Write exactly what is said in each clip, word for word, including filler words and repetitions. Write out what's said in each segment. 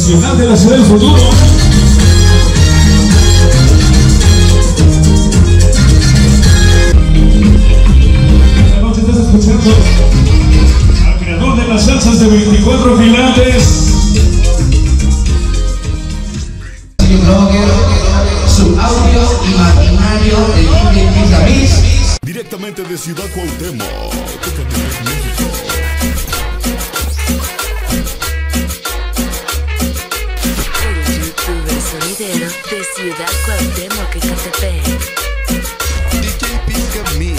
Nacional de la Ciudad del Futuro. Esta noche estás escuchando al creador de las salsas de veinticuatro quilates. Su audio imaginario de D J Pizga Mix. Directamente de Ciudad Cuauhtémoc, México. El youtuber sonidero de Ciudad Cuauhtémoc, Ecatepec. D J Pizga Mix.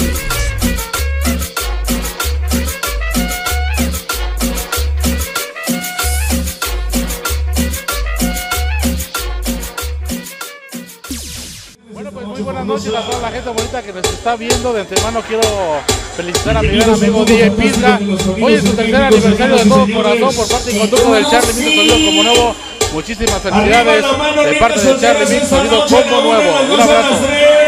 Buenas noches a toda la gente bonita que nos está viendo. De antemano quiero felicitar a mi gran amigo D J Pizga. Hoy es su tercer aniversario de todo corazón por parte y conducto del Charlie Mix Sonido Como Nuevo. Muchísimas felicidades de parte del Charlie Mix Sonido Como Nuevo. Un abrazo.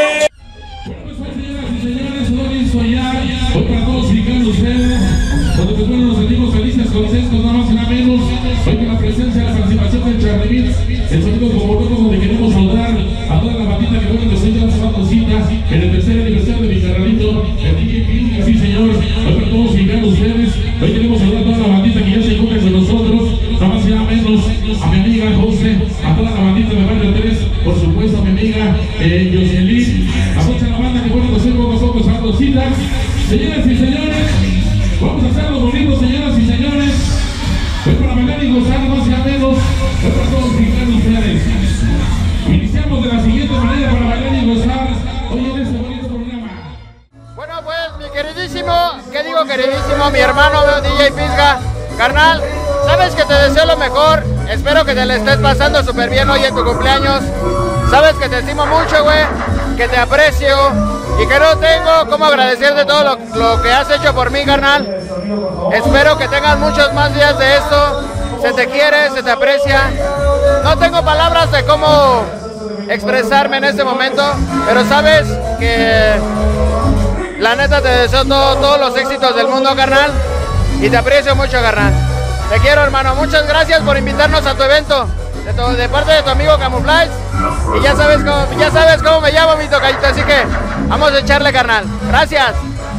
Hoy para todos mexicanos ustedes, donde pues bueno nos sentimos felices, contentos, nada más y nada menos. Hoy con la presencia y la participación del Charlie Mix, el Sonido Como Nuevo, donde queremos saludar a toda la bandita que bueno nos está tomando cita en el tercer aniversario de mi carnalito, el D J Pizga. Sí señor, hoy para todos mexicanos ustedes, hoy queremos saludar a toda la bandita que ya se encuentra con nosotros, nada más y nada menos, a mi amiga José, a toda la bandita de Barrio tres, por supuesto a mi amiga eh, Yoselín, a mucha la banda que bueno nos está con nosotros dando cita. Señoras y señores, vamos a hacerlo bonito, señoras y señores. Hoy para bailar y gozar más y a menos. Hoy para todos mexicanos ustedes. Iniciamos de la siguiente manera para bailar y gozar hoy en este bonito programa. Bueno pues, mi queridísimo, ¿qué digo queridísimo? Mi hermano D J Pizga, carnal, sabes que te deseo lo mejor. Espero que te le estés pasando súper bien hoy en tu cumpleaños. Sabes que te estimo mucho, güey, que te aprecio. Y que no tengo cómo agradecerte todo lo, lo que has hecho por mí, carnal. Espero que tengas muchos más días de esto. Se te quiere, se te aprecia. No tengo palabras de cómo expresarme en este momento, pero sabes que la neta te deseo todo, todos los éxitos del mundo, carnal. Y te aprecio mucho, carnal. Te quiero, hermano. Muchas gracias por invitarnos a tu evento. De, to, de parte de tu amigo Camuflaje. Y ya sabes cómo, ya sabes cómo me llamo, mi tocayito, así que vamos a echarle, carnal. Gracias.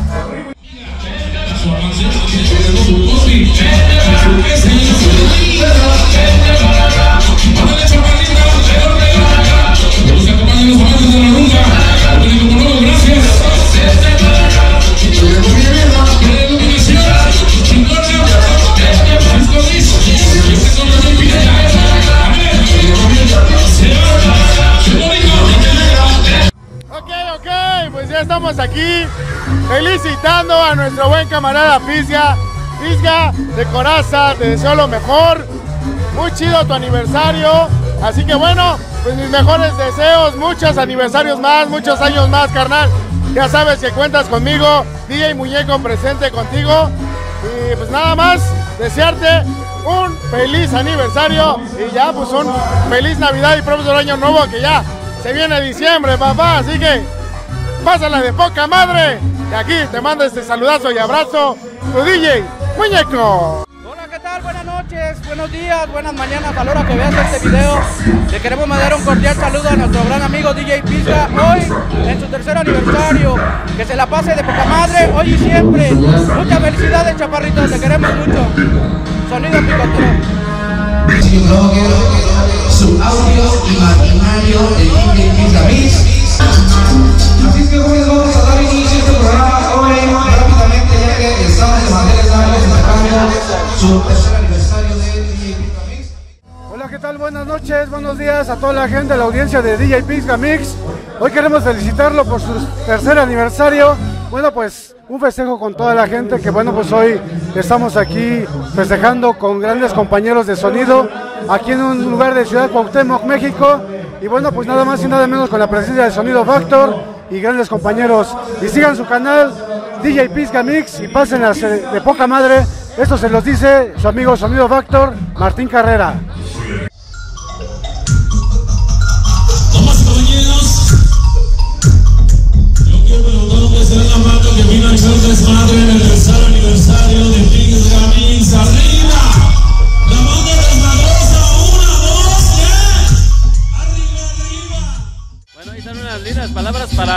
Pues ya estamos aquí felicitando a nuestro buen camarada Pizga. Pizga, de coraza, te deseo lo mejor. Muy chido tu aniversario. Así que bueno, pues mis mejores deseos, muchos aniversarios más, muchos años más, carnal. Ya sabes que cuentas conmigo, D J Muñeco presente contigo. Y pues nada más, desearte un feliz aniversario y ya pues un feliz Navidad y próximo año nuevo que ya se viene diciembre, papá. Así que pásala de poca madre. Y aquí te mando este saludazo y abrazo, tu D J Muñeco. Hola, ¿qué tal? Buenas noches, buenos días, buenas mañanas, a la hora que veas este video. Le queremos mandar un cordial saludo a nuestro gran amigo D J Pizga, hoy en su tercer aniversario. Que se la pase de poca madre, hoy y siempre. Muchas felicidades, chaparrito, te queremos mucho. Sonido picotero. Su audio imaginario de D J Pizga Mix. Así es que jóvenes, vamos a dar inicio a este programa hoy rápidamente, ya que estamos de manera estamos festejando su tercer aniversario de D J Pizga Mix. Hola, ¿qué tal? Buenas noches, buenos días a toda la gente de la audiencia de D J Pizga Mix. Hoy queremos felicitarlo por su tercer aniversario. Bueno, pues un festejo con toda la gente que bueno, pues hoy estamos aquí festejando con grandes compañeros de sonido aquí en un lugar de Ciudad Cuauhtémoc, México. Y bueno, pues nada más y nada menos con la presencia de Sonido Factor y grandes compañeros. Y sigan su canal D J Pizga Mix y pásenla de poca madre. Esto se los dice su amigo Sonido Factor, Martín Carrera. Damas y caballeros, yo quiero preguntar dónde será la marca que vino a echar un desmadre en el tercer aniversario de Pizga Mix. ¡Arriba! ¡La banda desmadrosa! ¡Una!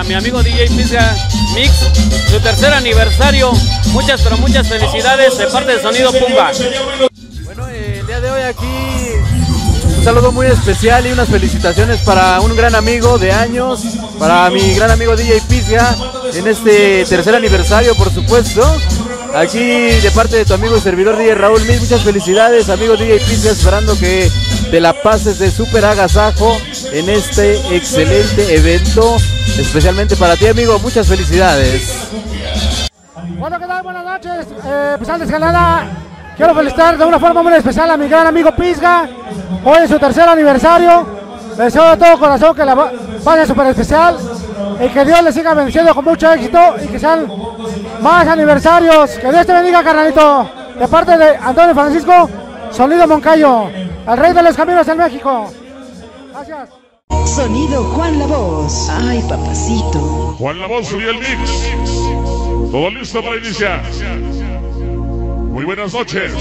para mi amigo D J Pizga Mix, su tercer aniversario. Muchas, pero muchas felicidades de parte de Sonido Pumba. Bueno, eh, el día de hoy aquí un saludo muy especial y unas felicitaciones para un gran amigo de años, para mi gran amigo D J Pizga, en este tercer aniversario, por supuesto. Aquí de parte de tu amigo y servidor D J Raúl Mix, muchas felicidades, amigo D J Pizga, esperando que te la pases de súper agasajo en este excelente evento, especialmente para ti, amigo, muchas felicidades. Bueno, ¿qué tal? Buenas noches, eh, pues antes que nada, quiero felicitar de una forma muy especial a mi gran amigo Pizga, hoy es su tercer aniversario, le deseo de todo corazón que la pase súper especial y que Dios le siga bendiciendo con mucho éxito y que sean más aniversarios. Que Dios te bendiga, carnalito. De parte de Antonio Francisco, Sonido Moncayo, el rey de los caminos en México. Gracias. Sonido Juan La Voz. Ay, papacito. Juan La Voz subió el mix. Todo listo para iniciar. Muy buenas noches.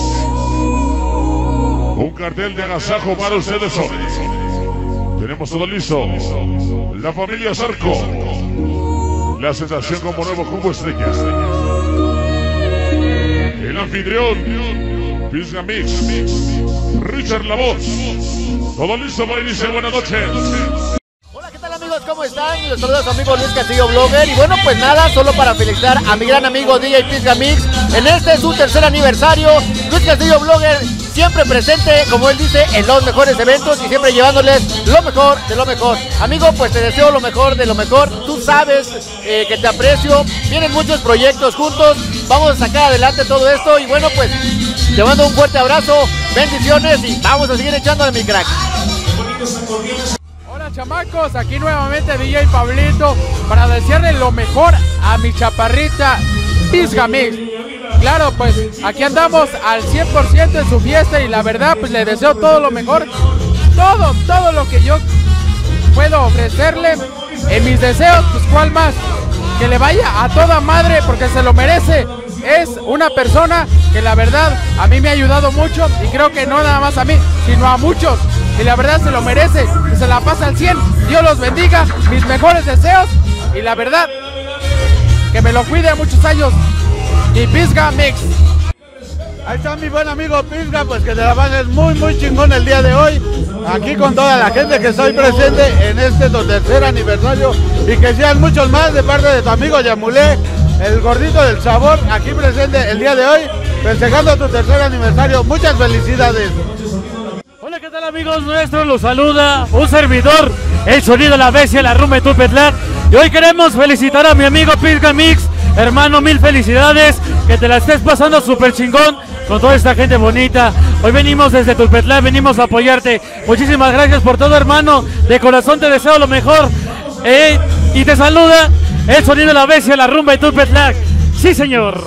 Un cartel de agasajo para ustedes hoy. Tenemos todo listo. La familia Zarco. La sensación como nuevo combo estrella. El anfitrión Pizga Mix. Richard La Voz. Todo listo para iniciar. Buenas noches. Hola, ¿qué tal, amigos? ¿Cómo están? Los saludos a su amigo Luis Castillo Blogger. Y bueno, pues nada, solo para felicitar a mi gran amigo D J Pizga Mix en este su tercer aniversario. Luis Castillo Blogger siempre presente, como él dice, en los mejores eventos y siempre llevándoles lo mejor de lo mejor. Amigo, pues te deseo lo mejor de lo mejor. Tú sabes eh, que te aprecio. Vienen muchos proyectos juntos. Vamos a sacar adelante todo esto. Y bueno, pues te mando un fuerte abrazo. Bendiciones y vamos a seguir echándole, mi crack. Hola, chamacos. Aquí nuevamente D J Pablito para desearle lo mejor a mi chaparrita Pizga Mix. Claro, pues aquí andamos al cien por ciento en su fiesta y la verdad pues le deseo todo lo mejor, todo, todo lo que yo puedo ofrecerle en mis deseos, pues cuál más, que le vaya a toda madre porque se lo merece. Es una persona que la verdad a mí me ha ayudado mucho y creo que no nada más a mí, sino a muchos y la verdad se lo merece, que se la pasa al cien. Dios los bendiga, mis mejores deseos y la verdad que me lo cuide a muchos años. Y Pizga Mix. Ahí está mi buen amigo Pizga, pues que te la pases muy muy chingón el día de hoy, aquí con toda la gente que estoy presente en este tercer aniversario y que sean muchos más de parte de tu amigo Yamulé, el gordito del sabor, aquí presente el día de hoy, festejando tu tercer aniversario. Muchas felicidades. Hola, ¿qué tal, amigos nuestros? Los saluda un servidor, el sonido de la bestia, la rumba de Tupetlac, y hoy queremos felicitar a mi amigo Pizga Mix. Hermano, mil felicidades, que te la estés pasando súper chingón con toda esta gente bonita. Hoy venimos desde Tulpetlac, venimos a apoyarte. Muchísimas gracias por todo, hermano. De corazón te deseo lo mejor. Eh, y te saluda el sonido de la bestia, la rumba de Tulpetlac. Sí, señor.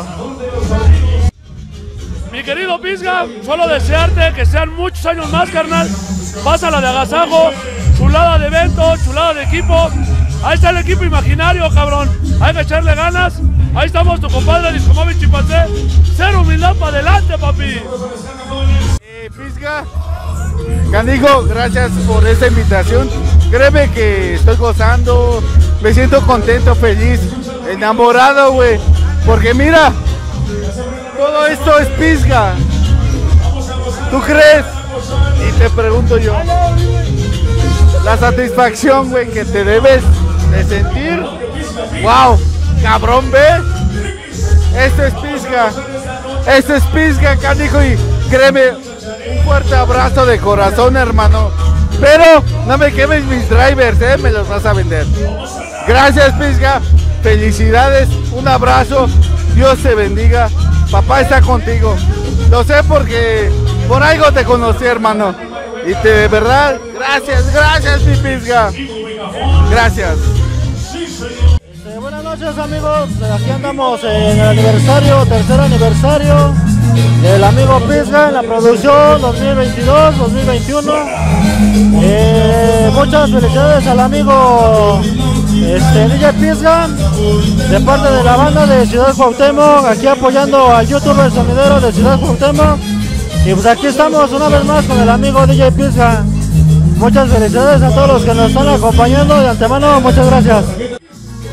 Mi querido Pizga, solo desearte que sean muchos años más, carnal. Pásala de agasajo, chulada de evento, chulada de equipo. Ahí está el equipo imaginario, cabrón. Hay que echarle ganas. Ahí estamos, tu compadre Discomóvil Chimpancé. Cero humildad para adelante, papi. Eh, Pizga, Candijo, gracias por esta invitación. Créeme que estoy gozando, me siento contento, feliz, enamorado, güey. Porque mira, todo esto es Pizga. ¿Tú crees? Y te pregunto yo, la satisfacción, güey, que te debes de sentir. Wow, cabrón, ve. Esto es Pizga. Esto es Pizga, canijo. Y créeme, un fuerte abrazo de corazón, hermano. Pero no me quemes mis drivers, eh, me los vas a vender. Gracias, Pizga. Felicidades, un abrazo. Dios te bendiga. Papá está contigo. Lo sé porque por algo te conocí, hermano. Y te, de verdad, gracias, gracias, mi Pizga. Gracias. Eh, buenas noches, amigos. Aquí andamos en el aniversario, tercer aniversario del amigo Pizga en la producción dos mil veintidós dos mil veintiuno. Eh, muchas felicidades al amigo este, D J Pizga de parte de la banda de Ciudad Cuauhtémoc, aquí apoyando al youtuber sonidero de Ciudad Cuauhtémoc. Y pues aquí estamos una vez más con el amigo D J Pizga. Muchas felicidades a todos los que nos están acompañando de antemano, muchas gracias.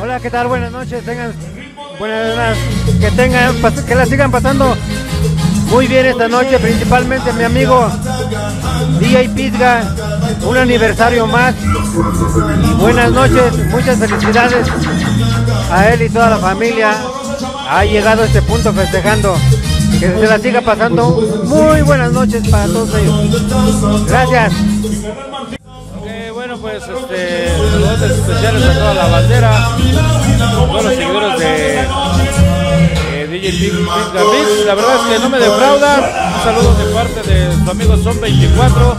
Hola, ¿qué tal? Buenas noches, tengan buenas, que tengan, que la sigan pasando muy bien esta noche, principalmente mi amigo D J Pisga, un aniversario más. Y buenas noches, muchas felicidades a él y toda la familia. Ha llegado a este punto festejando. Que se la siga pasando muy buenas noches para todos ellos. Gracias. Okay, bueno, pues este, saludos especiales a toda la bandera, a todos los seguidores de eh, D J Pisga Mix. La verdad es que no me defraudan. Un saludo de parte de su amigo Son veinticuatro.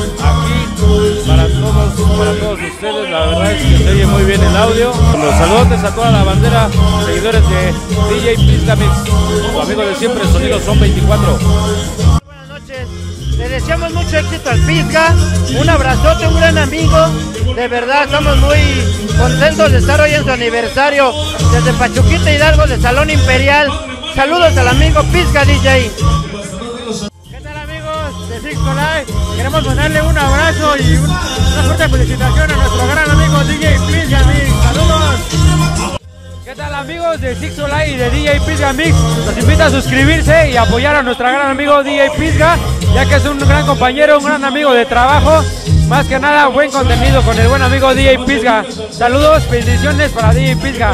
Aquí para todos, para todos ustedes. La verdad es que se oye muy bien el audio. Los saludos a toda la bandera, seguidores de D J Pisga Mix. Su amigo de siempre, el sonido Son veinticuatro. Buenas noches. Le deseamos mucho éxito al Pisga, un abrazote, un gran amigo, de verdad estamos muy contentos de estar hoy en su aniversario desde Pachuquita Hidalgo de Salón Imperial. Saludos al amigo Pisga D J. ¿Qué tal amigos de Six Live? Queremos mandarle un abrazo y una fuerte felicitación a nuestro gran amigo D J Pisga Mix. Saludos. ¿Qué tal amigos de Six Live y de D J Pisga Mix? Los invito a suscribirse y apoyar a nuestro gran amigo D J Pisga, ya que es un gran compañero, un gran amigo de trabajo. Más que nada, buen contenido con el buen amigo D J Pisga. Saludos, bendiciones para D J Pisga.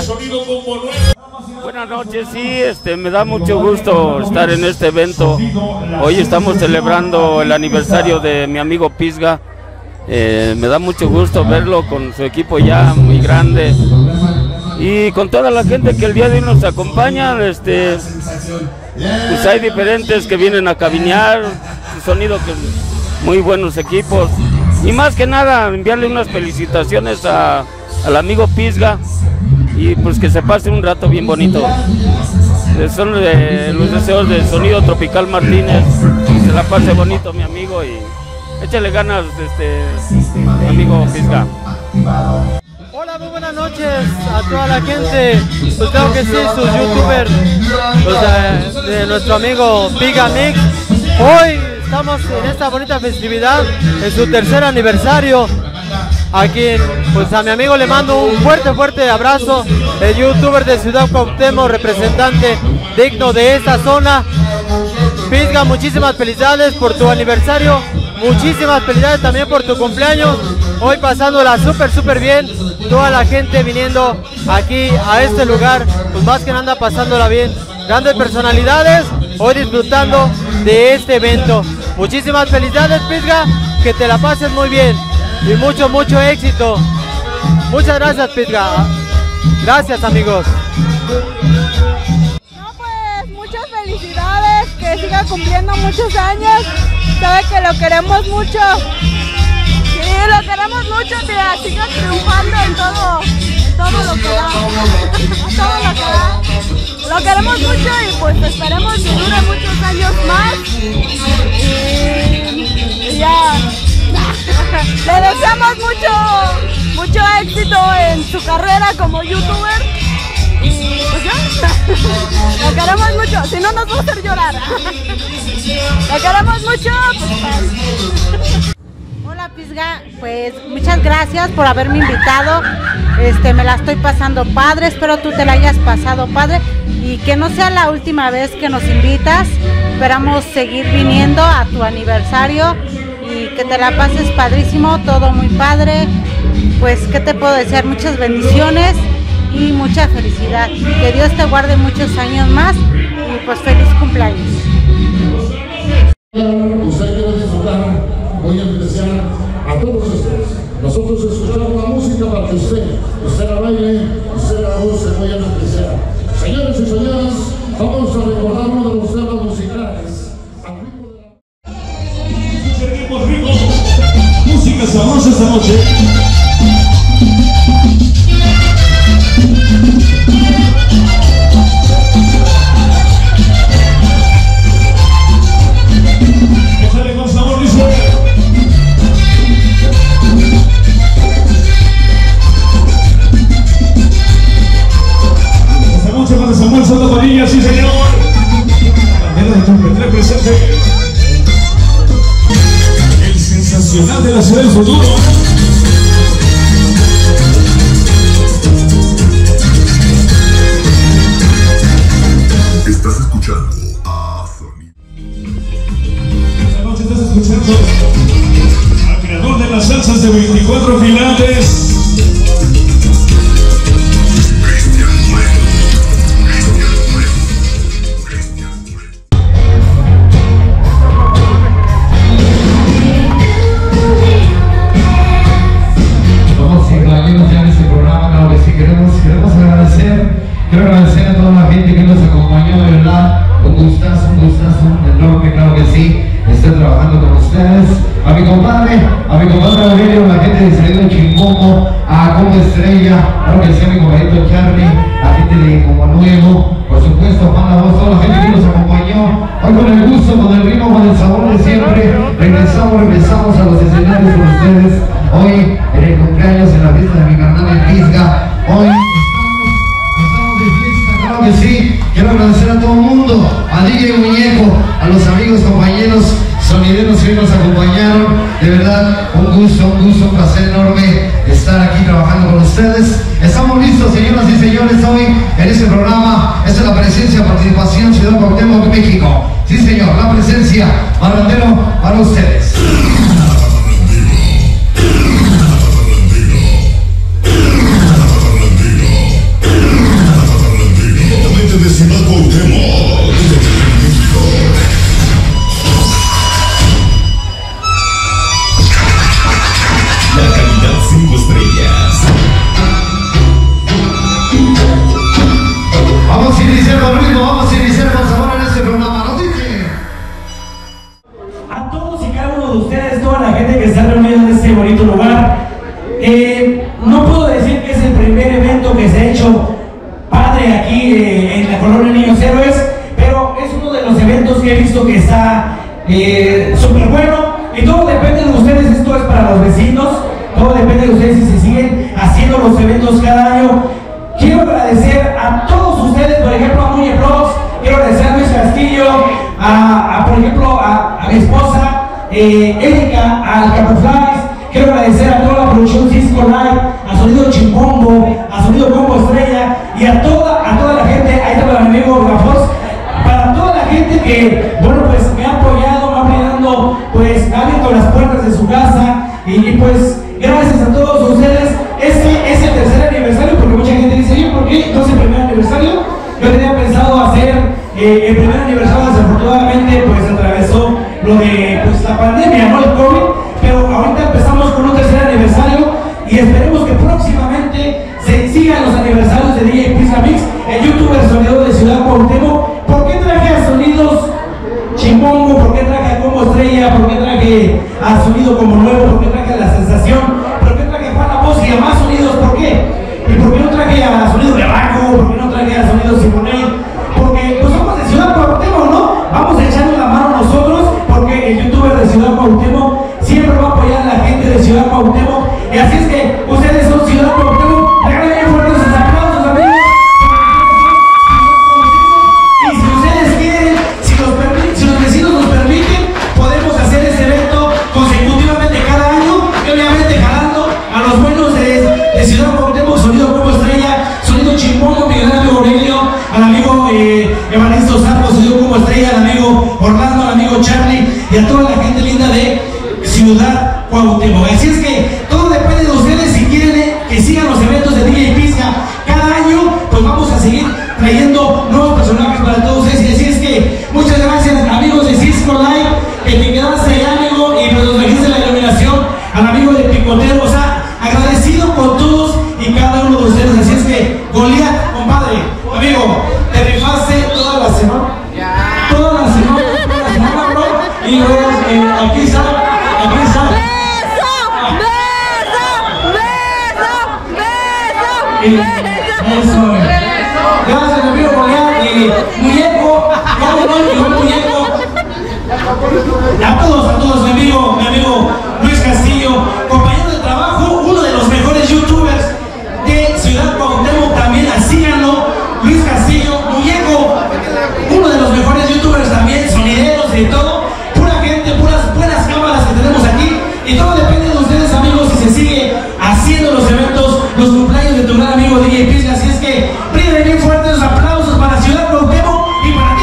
Buenas noches, sí, este, me da mucho gusto estar en este evento. Hoy estamos celebrando el aniversario de mi amigo Pisga. Eh, me da mucho gusto verlo con su equipo ya muy grande. Y con toda la gente que el día de hoy nos acompaña, este, pues hay diferentes que vienen a cabinear, sonido que muy buenos equipos. Y más que nada, enviarle unas felicitaciones a, al amigo Pisga y pues que se pase un rato bien bonito. Eh, son eh, los deseos del Sonido Tropical Martínez, que se la pase bonito mi amigo y échale ganas, este, mi amigo Pisga. Hola, muy buenas noches a toda la gente, pues creo que sí, sus youtubers, pues, de, de nuestro amigo Pisga Mix. Hoy estamos en esta bonita festividad, en su tercer aniversario, a quien, pues a mi amigo le mando un fuerte, fuerte abrazo, el youtuber de Ciudad Cuauhtémoc, representante digno de esta zona. Pisga, muchísimas felicidades por tu aniversario, muchísimas felicidades también por tu cumpleaños, hoy pasándola súper, súper bien, toda la gente viniendo aquí a este lugar, pues más que nada pasándola bien, grandes personalidades, hoy disfrutando de este evento. Muchísimas felicidades Pisga, que te la pases muy bien y mucho, mucho éxito. Muchas gracias Pisga. Gracias amigos. No, pues muchas felicidades, que siga cumpliendo muchos años, sabe que lo queremos mucho. Sí, lo queremos mucho, tía, siga triunfando en todo, en todo lo que da, todo lo que da. Lo queremos mucho y pues esperemos que dure muchos años más. Y, y ya, le deseamos mucho, mucho éxito en su carrera como youtuber. Y pues ya, lo queremos mucho, si no nos va a hacer llorar. Lo queremos mucho, pues. Hola Pisga, pues muchas gracias por haberme invitado. Este, me la estoy pasando padre, espero tú te la hayas pasado padre y que no sea la última vez que nos invitas. Esperamos seguir viniendo a tu aniversario y que te la pases padrísimo, todo muy padre. Pues qué te puedo desear, muchas bendiciones y mucha felicidad. Que Dios te guarde muchos años más y pues feliz cumpleaños. Usted quiere disfrutar muy especial a todos ustedes. Nosotros escuchamos la música para que usted, usted la baile, usted la goce muy especial. Señores y señoras, vamos a recordar uno de los temas musicales. Seguimos ricos, música sabrosa esta noche. Échale con sabor, dice. Esta noche para Samuel Santa María, sí señor. La bandera de Tropical presente. El sensacional de la ciudad del futuro. Estás escuchando a Sonido. Esta noche estás escuchando al creador de las salsas de veinticuatro quilates. Quiero agradecer a toda la gente que nos acompañó, de verdad, un gustazo, un gustazo enorme, claro que sí, estoy trabajando con ustedes, a mi compadre, a mi compadre Aurelio, la gente de Sonido Chimbombo, a Como Estrella, claro que sí, a mi compadrito Charlie, la gente de Como Nuevo, por supuesto, Juan La Voz, toda la gente que nos acompañó, hoy con el gusto, con el ritmo, con el sabor de siempre, regresamos, regresamos a los escenarios con ustedes, hoy en el cumpleaños, en la fiesta de mi carnal en Pisga, hoy que sí, quiero agradecer a todo el mundo, a D J Muñeco, a los amigos, compañeros, sonideros que hoy nos acompañaron, de verdad, un gusto, un gusto, un placer enorme estar aquí trabajando con ustedes. Estamos listos, señoras y señores, hoy en este programa. Esta es la presencia, participación, Ciudad Cuauhtémoc, México. Sí, señor, la presencia, Marrandero, para ustedes. De Ciudad Cuauhtémoc, México. La calidad cinco estrellas. Vamos a iniciar con ritmo, vamos a iniciar con sabor en este programa. ¿No dice? A todos y cada uno de ustedes, toda la gente que está reunida en este bonito lugar, eh, no puedo decir que es el primer evento que se ha hecho padre aquí eh, en la colonia Niños Héroes, pero es uno de los eventos que he visto que está eh, súper bueno, y todo depende de ustedes. Esto es para los vecinos, todo depende de ustedes si se siguen haciendo los eventos cada año. Quiero agradecer a todos ustedes, por ejemplo a Muñe Blogs, quiero agradecer a Luis Castillo, a, a por ejemplo a, a mi esposa eh, Erika, al Capoflies. Quiero agradecer a toda la producción Cisco Live, a Sonido Chimbombo, a Sonido Como Estrella y a toda, a toda la gente, ahí está mi amigo Gafos, para toda la gente que, bueno, pues me ha apoyado, me ha brindado, pues me ha abierto las puertas de su casa y, y pues gracias a todos ustedes. Este es el tercer aniversario, porque mucha gente dice, oye, ¿por qué no es el primer aniversario? Yo tenía pensado hacer eh, el primer aniversario, desafortunadamente pues atravesó lo de pues, la pandemia, ¿no? El COVID. Pero ahorita empezamos con un tercer aniversario y esperemos que próximamente se sigan los aniversarios de D J Pisga Mix, el youtuber sonido de Ciudad Cuauhtémoc. ¿Por qué traje a Sonidos Chimbombo? ¿Por qué traje a Como Estrella? ¿Por qué traje a Sonido Como Nuevo? ¿Por qué traje a La Sensación? ¿Por qué traje a Juan La Voz y a más sonidos? ¿Por qué? ¿Y por qué no traje a Sonido de Abajo? ¿Por qué no traje a Sonido Simonel? Porque pues somos de Ciudad Cuauhtémoc, ¿no? Vamos echando la mano nosotros, porque el youtuber de Ciudad Cuauhtémoc siempre va a apoyar a la gente de Ciudad Cuauhtémoc. Y así es que ustedes son Ciudad Cuauhtémoc. Regalen bien fuertes sus aplausos, amigos. Y si ustedes quieren, si los, si los vecinos nos permiten, podemos hacer este evento consecutivamente cada año. Y obviamente jalando a los buenos de, de Ciudad Cuauhtémoc, Sonido Como Estrella, Sonido Chimbombo, mi gran amigo Aurelio, al amigo eh, Evaristo Sarco, Sonido Como Estrella, al amigo Orlando, al amigo Charlie y a toda la gente linda de Ciudad Cuauhtémoc. Así es que todo depende de ustedes. Si quieren eh, que sigan los eventos de D J Pisga cada año, pues vamos a seguir trayendo nuevos personajes para todos ustedes. Y así es que muchas gracias, amigos de Cisco Live, que te quedaste allá, amigo, y pues nos trajiste la iluminación, al amigo de Picotero. O sea, agradecido con todos y cada uno de ustedes. Así es que, Goliat, compadre, amigo, te rifaste toda la semana. Toda la semana, toda la semana, bro. Y luego, eh, aquí está. Aquí está. ¡Beso! ¡Beso! ¡Beso! Eso. Gracias, amigo Goliat y Muñeco. Igual Muñeco. A todos, a todos, mi amigo, mi amigo Luis Castillo, compañero de trabajo, uno de los mejores youtubers de Ciudad Cuauhtémoc, también síganlo. Luis Castillo, Muñeco, uno de los mejores youtubers también, sonideros y todo. Pura gente, puras buenas cámaras que tenemos aquí. Y todo depende de ustedes, amigos, si se sigue haciendo los eventos, los cumpleaños de tu gran amigo D J Pisga. Así es que piden bien fuertes los aplausos para Ciudad Cuauhtémoc y para ti.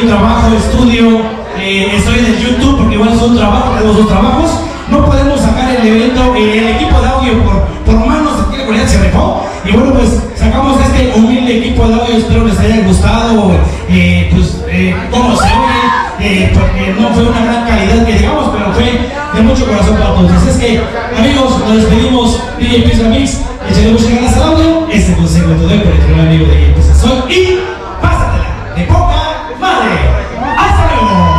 un trabajo, estudio, eh, estoy en el YouTube porque igual son trabajos, tenemos dos trabajos. No podemos sacar el evento, eh, el equipo de audio por, por manos de Tierra Coreana se rifó. Y bueno, pues sacamos este humilde equipo de audio, espero les haya gustado, eh, pues eh, cómo se oye, eh, porque no fue una gran calidad que digamos, pero fue de mucho corazón para todos. Así es que, amigos, nos despedimos, D J Pizga Mix, echarle muchas ganas al audio, este consejo te doy por el primer amigo de D J Pizga Soy y pásatela de poca madre. ¡Hasta luego!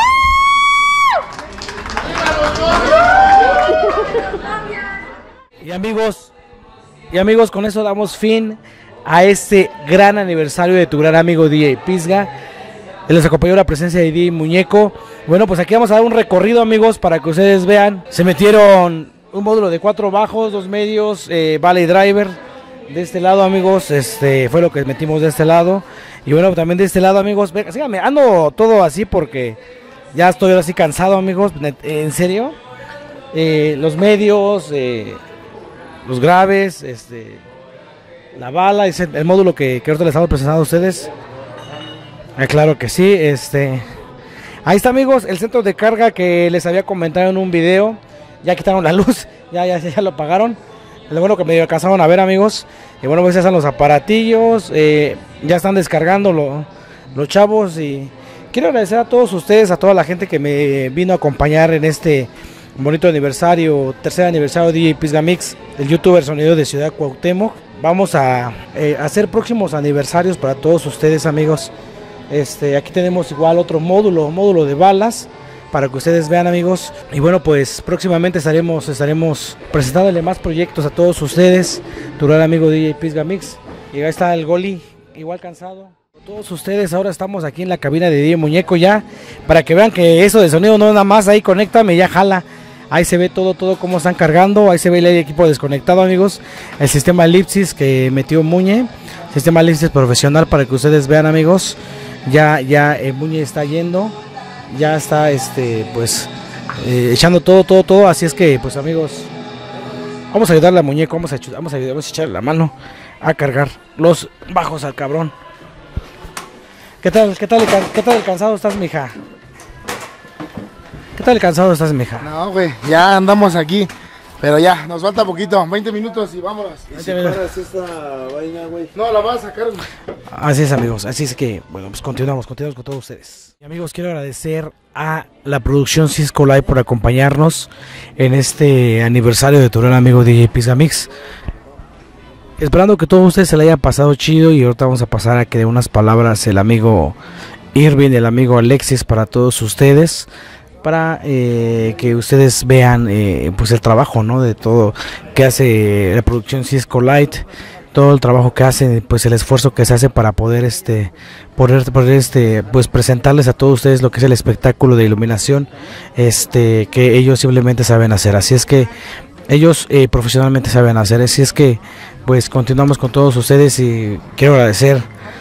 Y amigos, y amigos, con eso damos fin a este gran aniversario de tu gran amigo D J Pizga. Les acompañó la presencia de D J Muñeco. Bueno, pues aquí vamos a dar un recorrido, amigos, para que ustedes vean. Se metieron un módulo de cuatro bajos, dos medios, eh, Valley Driver. De este lado, amigos, este fue lo que metimos de este lado. Y bueno, también de este lado, amigos, venga, síganme, ando todo así porque ya estoy ahora sí cansado, amigos, en serio. Eh, los medios, eh, los graves, este, la bala, es el, el módulo que, que ahorita les estamos presentando a ustedes. Eh, claro que sí, este, ahí está, amigos, el centro de carga que les había comentado en un video. Ya quitaron la luz, ya, ya, ya lo apagaron. Lo bueno que me alcanzaron a ver, amigos. Y bueno, pues ya están los aparatillos, eh, ya están descargando lo, los chavos. Y quiero agradecer a todos ustedes, a toda la gente que me vino a acompañar en este bonito aniversario, tercer aniversario de D J Pizga Mix, el youtuber sonido de Ciudad Cuauhtémoc. Vamos a eh, hacer próximos aniversarios para todos ustedes, amigos. Este, aquí tenemos igual otro módulo, módulo de balas, para que ustedes vean, amigos. Y bueno, pues próximamente estaremos, estaremos presentándole más proyectos a todos ustedes. Tu gran amigo D J Pizga Mix. Y ahí está el Goli, igual cansado. Todos ustedes, ahora estamos aquí en la cabina de D J Muñeco ya, para que vean que eso de sonido no es nada más, ahí conéctame, ya jala. Ahí se ve todo, todo cómo están cargando. Ahí se ve el equipo desconectado, amigos. El sistema Elipsis que metió Muñe. Sistema Elipsis profesional para que ustedes vean, amigos. Ya, ya eh, Muñe está yendo. Ya está, este, pues, eh, echando todo, todo, todo. Así es que, pues, amigos, vamos a ayudarle a Muñeco. Vamos a, vamos a, vamos a echarle la mano a cargar los bajos al cabrón. ¿Qué tal, qué tal, qué tal cansado estás, mija? ¿Qué tal cansado estás, mija? No, güey, ya andamos aquí, pero ya, nos falta poquito, veinte minutos y vámonos. ¿Y si paras esta vaina, güey? No, la vas a sacar, güey. Así es, amigos, así es que, bueno, pues continuamos, continuamos con todos ustedes. Y amigos, quiero agradecer a la producción Cisco Live por acompañarnos en este aniversario de tu gran amigo D J Pizga Mix. Esperando que todos ustedes se le hayan pasado chido, y ahorita vamos a pasar a que dé unas palabras el amigo Irving, el amigo Alexis, para todos ustedes, para eh, que ustedes vean eh, pues el trabajo, ¿no?, de todo que hace la producción Cisco Light, todo el trabajo que hacen, pues el esfuerzo que se hace para poder este poder, poder este pues presentarles a todos ustedes lo que es el espectáculo de iluminación este que ellos simplemente saben hacer. Así es que ellos eh, profesionalmente saben hacer. Así es que pues continuamos con todos ustedes, y quiero agradecer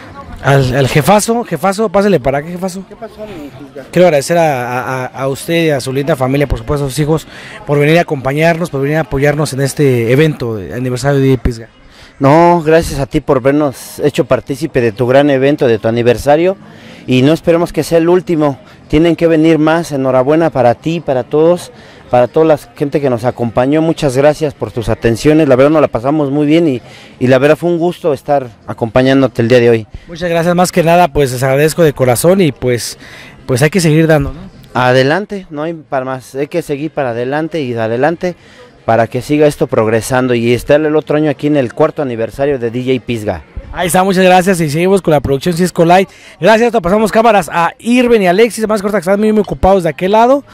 Al, al jefazo, jefazo, pásale para acá, jefazo. ¿Qué pasó, mi Pizga? Quiero agradecer a, a, a usted y a su linda familia, por supuesto a sus hijos, por venir a acompañarnos, por venir a apoyarnos en este evento de aniversario de D J Pizga. No, gracias a ti por vernos hecho partícipe de tu gran evento, de tu aniversario, y no esperemos que sea el último. Tienen que venir más. Enhorabuena para ti, para todos, para toda la gente que nos acompañó. Muchas gracias por tus atenciones, la verdad nos la pasamos muy bien, y, y la verdad fue un gusto estar acompañándote el día de hoy. Muchas gracias, más que nada pues les agradezco de corazón, y pues pues hay que seguir dando, ¿no? Adelante, no hay para más, hay que seguir para adelante y adelante para que siga esto progresando y estar el otro año aquí en el cuarto aniversario de D J Pizga. Ahí está, muchas gracias, y seguimos con la producción Cisco Light. Gracias, esto pasamos cámaras a Irving y Alexis, más corta que están muy, muy ocupados de aquel lado.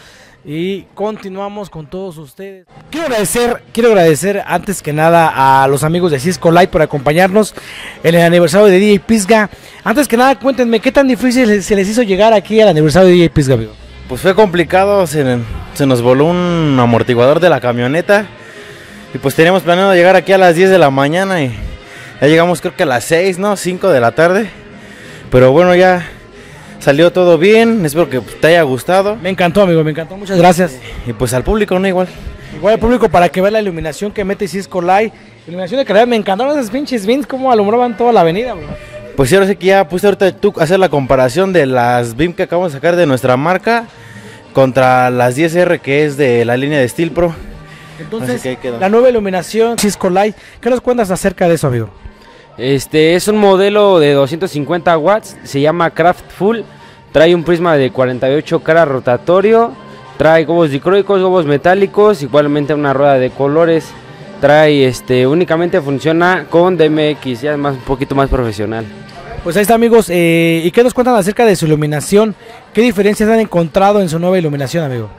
Y continuamos con todos ustedes. Quiero agradecer, quiero agradecer antes que nada a los amigos de Cisco Light por acompañarnos en el aniversario de D J Pizga. Antes que nada, cuéntenme, ¿qué tan difícil se les hizo llegar aquí al aniversario de D J Pizga, amigo? Pues fue complicado, se, se nos voló un amortiguador de la camioneta. Y pues teníamos planeado llegar aquí a las diez de la mañana y ya llegamos creo que a las seis, ¿no? cinco de la tarde. Pero bueno, ya salió todo bien, espero que te haya gustado. Me encantó, amigo, me encantó, muchas gracias. Y pues al público, ¿no? Igual. Igual al público para que vea la iluminación que mete Cisco Light. Iluminación de calidad, me encantaron esas pinches bins, cómo alumbraban toda la avenida, bro. Pues sí, ahora sí que ya puse ahorita tú a hacer la comparación de las B I M que acabamos de sacar de nuestra marca contra las diez R que es de la línea de Steel Pro. Entonces, la nueva iluminación Cisco Light, ¿qué nos cuentas acerca de eso, amigo? Este es un modelo de doscientos cincuenta watts, se llama Craftful, trae un prisma de cuarenta y ocho caras rotatorio, trae gobos dicróicos, gobos metálicos, igualmente una rueda de colores, trae este únicamente funciona con D M X, ya es más un poquito más profesional. Pues ahí está, amigos, eh, ¿y qué nos cuentan acerca de su iluminación? ¿Qué diferencias han encontrado en su nueva iluminación, amigo?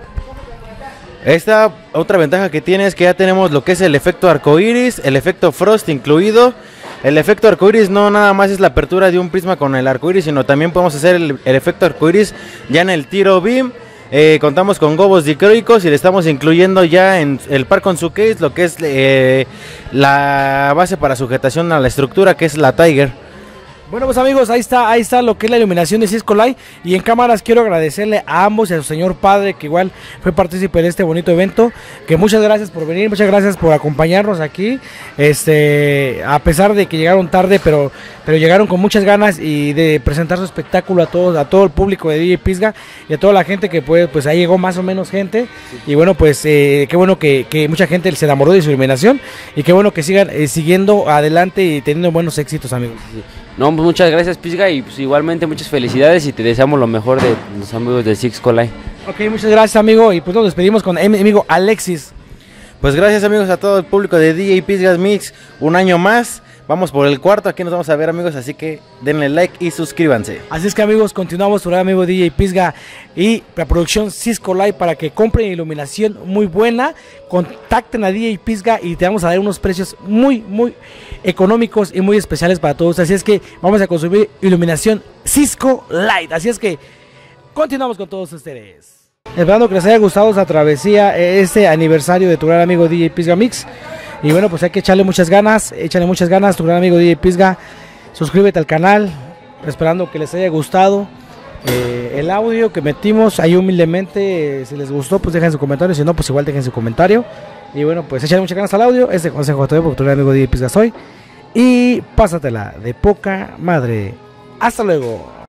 Esta otra ventaja que tiene es que ya tenemos lo que es el efecto arcoiris, el efecto frost incluido. El efecto arcoiris no nada más es la apertura de un prisma con el arcoiris, sino también podemos hacer el, el efecto arcoiris ya en el tiro beam. Eh, contamos con gobos dicróicos y le estamos incluyendo ya en el par con su case lo que es eh, la base para sujetación a la estructura, que es la Tiger. Bueno, pues amigos, ahí está, ahí está lo que es la iluminación de Cisco Light. Y en cámaras quiero agradecerle a ambos y a su señor padre, que igual fue partícipe de este bonito evento. Que muchas gracias por venir, muchas gracias por acompañarnos aquí. Este, a pesar de que llegaron tarde, pero, pero llegaron con muchas ganas y de presentar su espectáculo a todos, a todo el público de D J Pisga y a toda la gente que pues, pues ahí llegó más o menos gente. Y bueno, pues eh, qué bueno que, que mucha gente se enamoró de su iluminación y qué bueno que sigan eh, siguiendo adelante y teniendo buenos éxitos, amigos. No, pues muchas gracias, Pisga, y pues igualmente muchas felicidades y te deseamos lo mejor de los amigos de Cisco Light. Ok, muchas gracias, amigo, y pues nos despedimos con mi amigo Alexis. Pues gracias, amigos, a todo el público de D J Pisga Mix, un año más. Vamos por el cuarto, aquí nos vamos a ver, amigos, así que denle like y suscríbanse. Así es que, amigos, continuamos su gran amigo D J Pisga y la producción Cisco Light para que compren iluminación muy buena. Contacten a D J Pisga y te vamos a dar unos precios muy, muy económicos y muy especiales para todos. Así es que vamos a consumir iluminación Cisco Light. Así es que continuamos con todos ustedes. Esperando que les haya gustado esa travesía, este aniversario de tu gran amigo D J Pisga Mix. Y bueno, pues hay que echarle muchas ganas, échale muchas ganas, tu gran amigo D J Pisga. Suscríbete al canal, esperando que les haya gustado eh, el audio que metimos ahí humildemente. Eh, si les gustó, pues dejen su comentario, si no, pues igual dejen su comentario. Y bueno, pues échale muchas ganas al audio. Este consejo te doy porque tu gran amigo D J Pisga soy. Y pásatela de poca madre. Hasta luego.